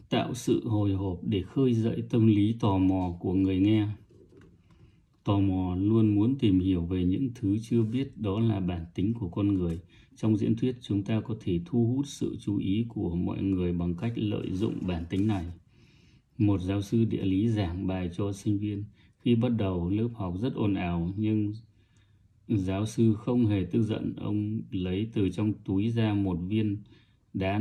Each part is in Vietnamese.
Tạo sự hồi hộp để khơi dậy tâm lý tò mò của người nghe. Tò mò luôn muốn tìm hiểu về những thứ chưa biết, đó là bản tính của con người. Trong diễn thuyết, chúng ta có thể thu hút sự chú ý của mọi người bằng cách lợi dụng bản tính này. Một giáo sư địa lý giảng bài cho sinh viên. Khi bắt đầu, lớp học rất ồn ào, nhưng giáo sư không hề tức giận. Ông lấy từ trong túi ra một viên đá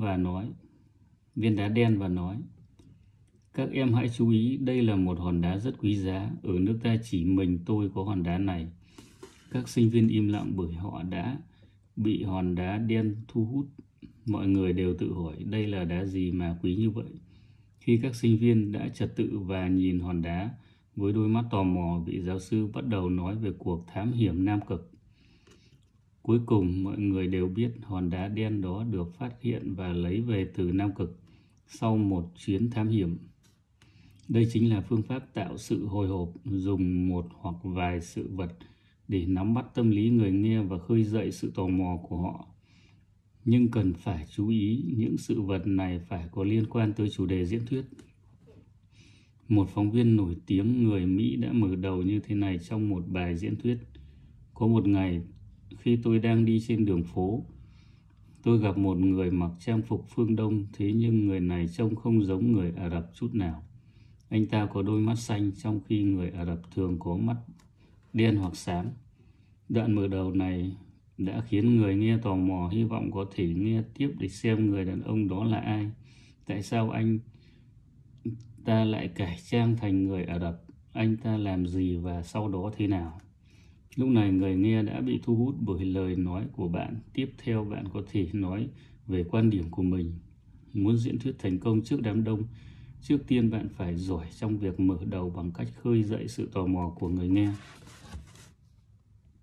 đen và nói: "Các em hãy chú ý, đây là một hòn đá rất quý giá. Ở nước ta chỉ mình tôi có hòn đá này." Các sinh viên im lặng bởi họ đã bị hòn đá đen thu hút. Mọi người đều tự hỏi, đây là đá gì mà quý như vậy? Khi các sinh viên đã trật tự và nhìn hòn đá với đôi mắt tò mò, vị giáo sư bắt đầu nói về cuộc thám hiểm Nam Cực. Cuối cùng, mọi người đều biết hòn đá đen đó được phát hiện và lấy về từ Nam Cực sau một chuyến thám hiểm. Đây chính là phương pháp tạo sự hồi hộp, dùng một hoặc vài sự vật để nắm bắt tâm lý người nghe và khơi dậy sự tò mò của họ. Nhưng cần phải chú ý, những sự vật này phải có liên quan tới chủ đề diễn thuyết. Một phóng viên nổi tiếng người Mỹ đã mở đầu như thế này trong một bài diễn thuyết: "Có một ngày, khi tôi đang đi trên đường phố, tôi gặp một người mặc trang phục phương Đông, thế nhưng người này trông không giống người Ả Rập chút nào. Anh ta có đôi mắt xanh, trong khi người Ả Rập thường có mắt đen hoặc xám." Đoạn mở đầu này đã khiến người nghe tò mò, hy vọng có thể nghe tiếp để xem người đàn ông đó là ai. Tại sao anh ta lại cải trang thành người Ả Rập? Anh ta làm gì và sau đó thế nào? Lúc này người nghe đã bị thu hút bởi lời nói của bạn. Tiếp theo, bạn có thể nói về quan điểm của mình. Muốn diễn thuyết thành công trước đám đông, trước tiên bạn phải giỏi trong việc mở đầu bằng cách khơi dậy sự tò mò của người nghe.